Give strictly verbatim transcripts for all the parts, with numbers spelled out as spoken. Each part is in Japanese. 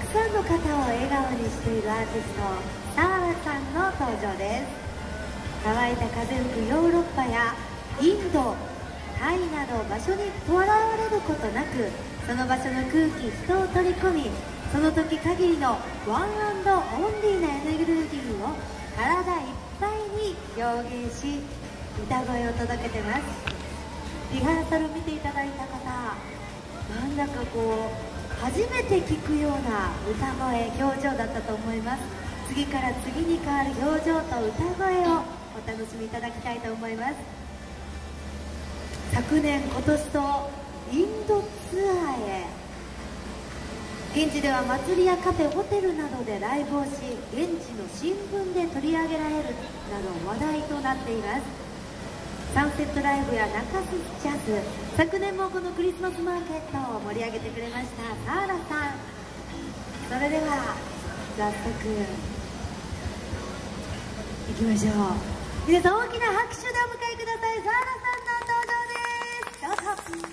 さんの方を笑顔にしているアーティスト、サーラさんの登場です。乾いた風吹くヨーロッパやインド、タイなど場所にとらわれることなく、その場所の空気、人を取り込み、その時限りのワンアンドオンリーなエネルギーを体いっぱいに表現し、歌声を届けてます。リハーサル見ていただいた方、なんだかこう初めて聞くような歌声、表情だったと思います。次から次に変わる表情と歌声をお楽しみいただきたいと思います。昨年、今年とインドツアーへ、現地では祭りやカフェ、ホテルなどでライブをし、現地の新聞で取り上げられるなど話題となっています。サンセットライブや中洲ジャズ、昨年もこのクリスマスマーケットを盛り上げてくれましたサーラさん。それでは早速いきましょう。皆さん大きな拍手でお迎えください。サーラさんの登場です。どうぞ。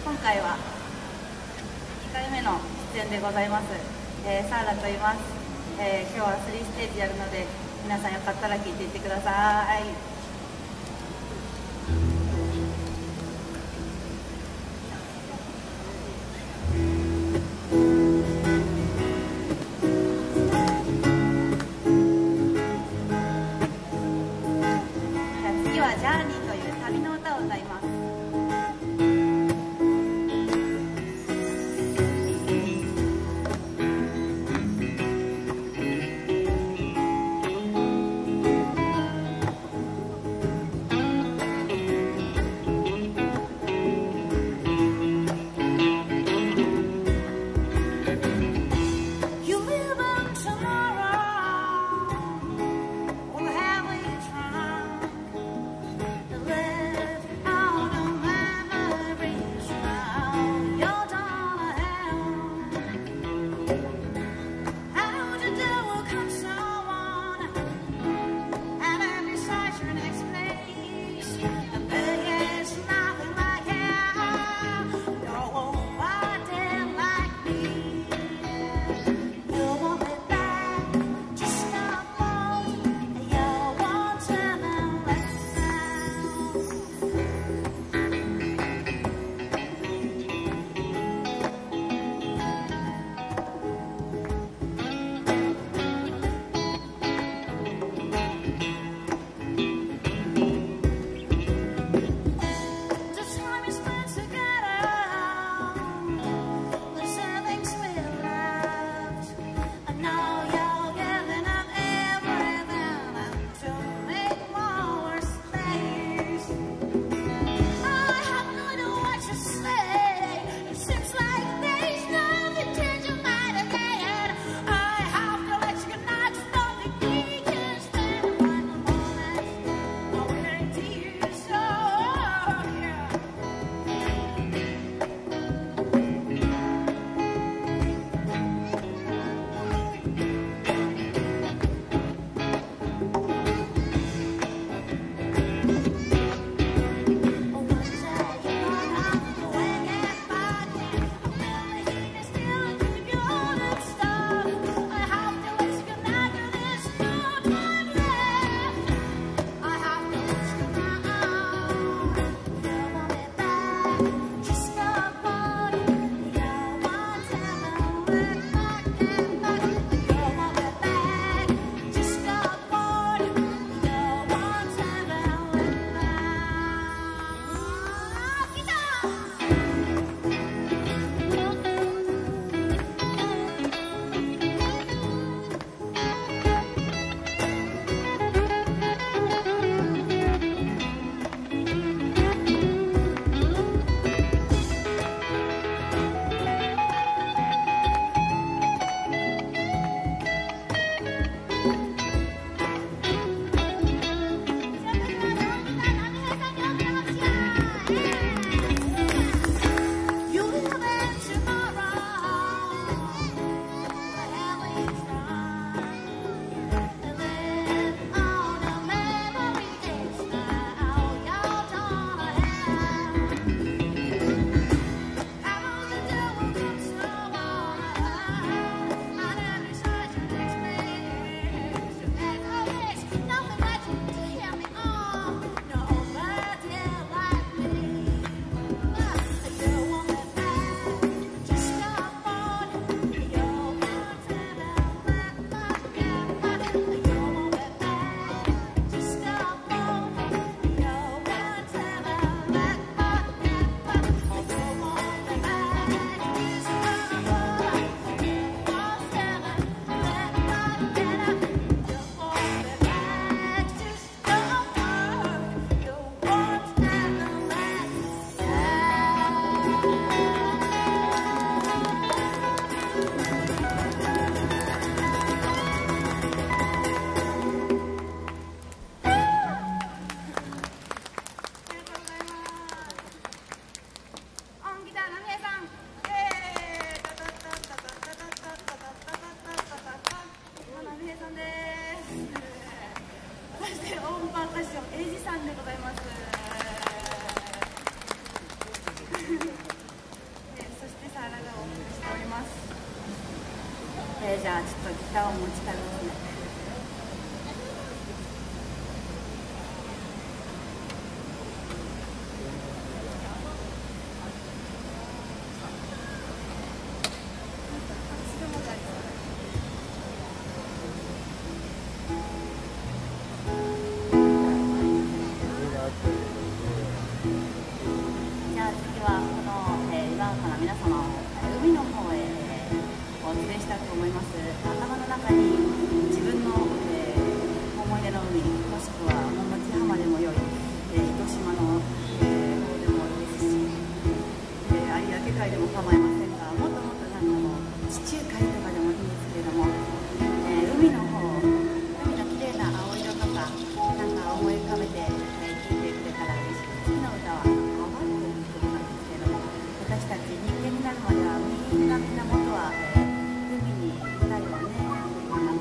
今回はにかいめの出演でございます、えー、サーラと言います、えー、今日はスリーステージやるので皆さんよかったら聴いていってください。次は「ジャーニー」という旅の歌を歌います。 を持ち帰りますね。じゃあ次はこの、えー、岩岡の皆様を海の方へ、えー、お連れしたいと思います。頭の中に自分の、えー、思い出の海、もしくは桃地浜でもよい、えー、糸島の、えー、方でもいいですし、えー、有明海でも構いませんが、もっともっとなんかもう地中海とかでもいいんですけれども、えー、海の方、海の綺麗な青色とかなんか思い浮かべて、えー、聴いてくれたら嬉しい。次の歌は泡っていう曲なんですけれども、私たち人間になるまではみんなみんな元は、えー、海にいたよね。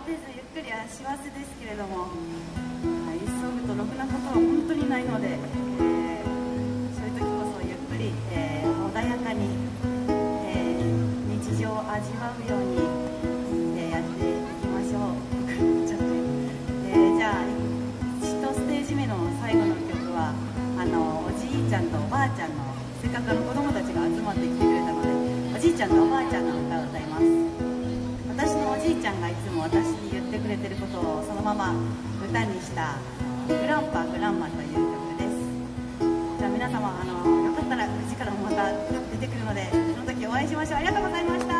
てずゆっくりは幸せですけれども、急ぐとろくなことは本当にないので、えー、そういう時こそゆっくり、えー、穏やかに、えー、日常を味わうように、えー、やっていきましょう。ちょっと、えー、じゃあいちステージ目の最後の曲はあのおじいちゃんとおばあちゃんの、せっかくあの子供たちが集まってきてくれたので、おじいちゃんとおばあちゃんの歌を歌います。私のおじいちゃんがいつも私に言ってくれてることをそのまま歌にした「グランパグランマ」という曲です。じゃあ皆様、あのよかったらくじからもまた出てくるので、その時お会いしましょう。ありがとうございました。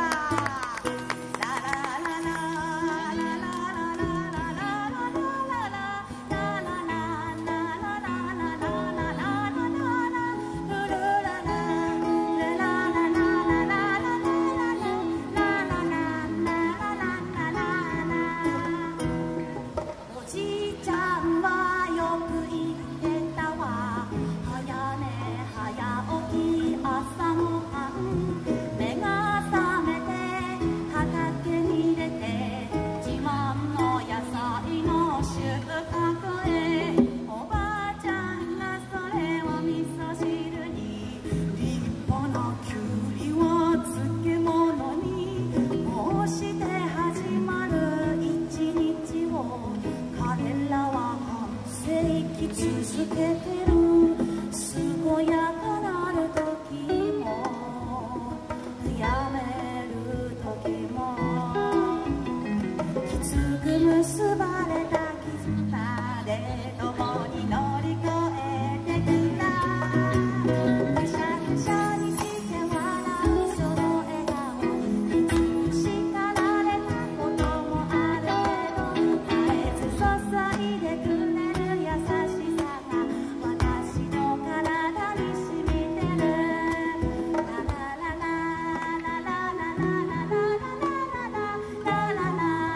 続けてる健やかなる時もやめる時もきつく結ばれた絆で共に乗り越えてきた。くしゃくしゃにして笑うその笑顔、いつ叱られたこともあるけど絶えず注いでくれる優しさが私の体に染みてる。ララララララララララララララララ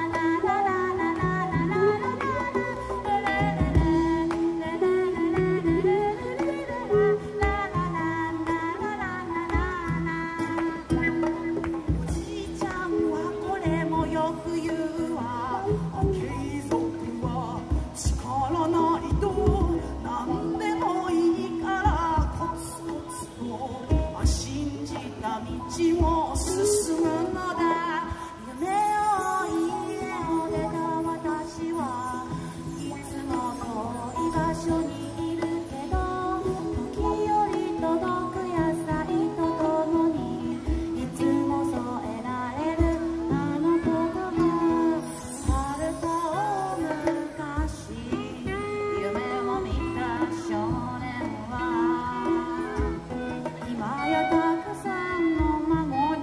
道を進むのだ。夢を家を出た私はいつも遠い場所にいるけど、時折届く野菜とともにいつも添えられるあの言葉。遥か昔夢を見た少年は今やたくさんの孫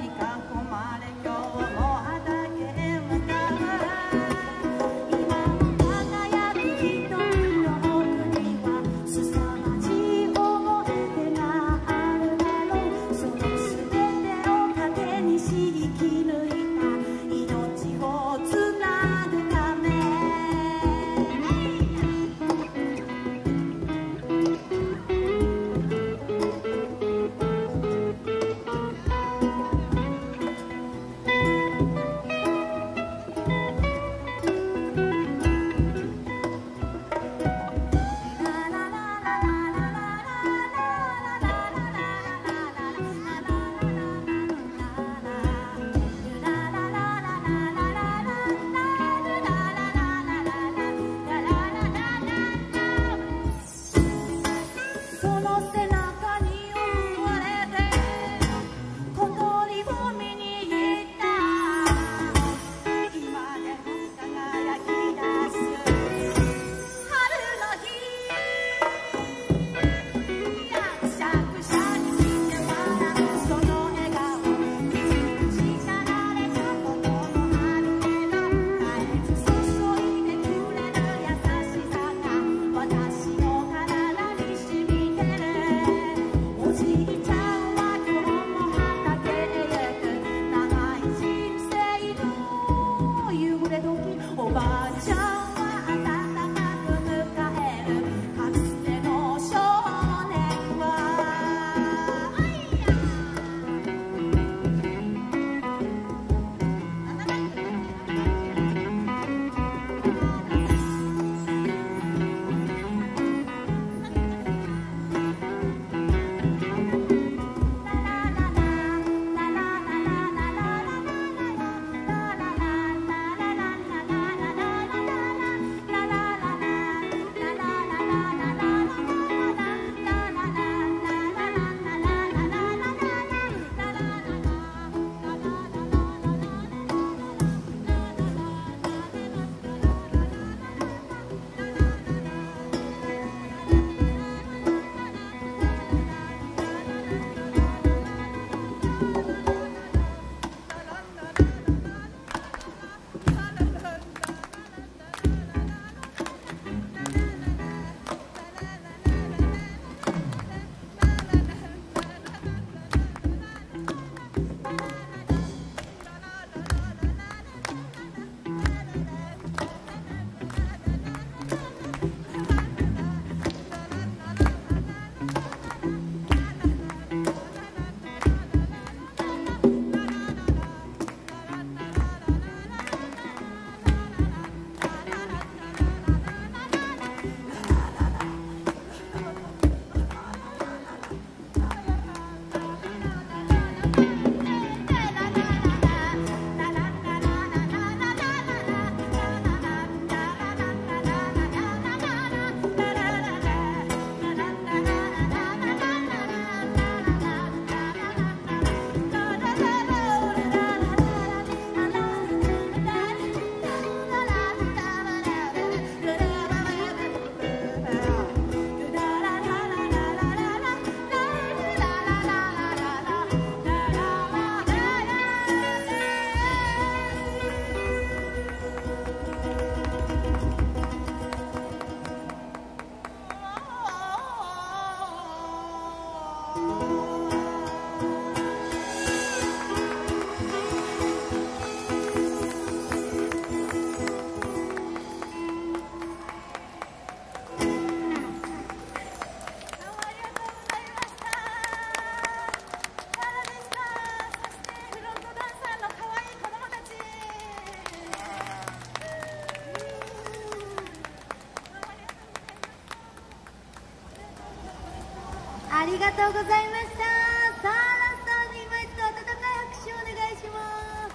がとうございました。さあラストに今一度温かい拍手をお願いします。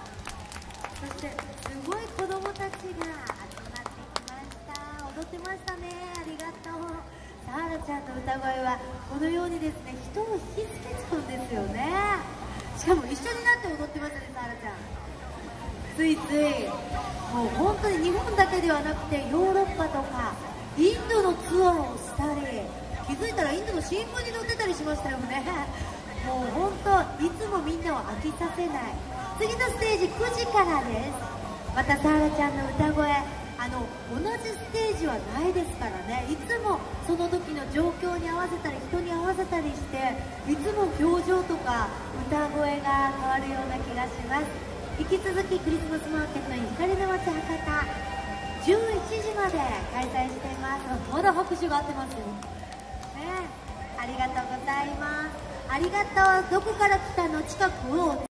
そしてすごい子供たちが集まってきました。踊ってましたね。ありがとう。サーラちゃんの歌声はこのようにですね、人を引きつけちゃうんですよね。しかも一緒になって踊ってましたね、サーラちゃん。ついついもう本当に日本だけではなくてヨーロッパとかインドのツアーをしたり、気づいたらインドの新聞に載ってたりしましたよね。もう本当いつもみんなを飽きさせない。次のステージくじからです。またサーラちゃんの歌声、あの同じステージはないですからね。いつもその時の状況に合わせたり人に合わせたりして、いつも表情とか歌声が変わるような気がします。引き続きクリスマスマーケットに光の街博多じゅういちじまで開催しています。まだ拍手が合ってますよ、ね、ありがとうございます。ありがとう。どこから来たの？近くを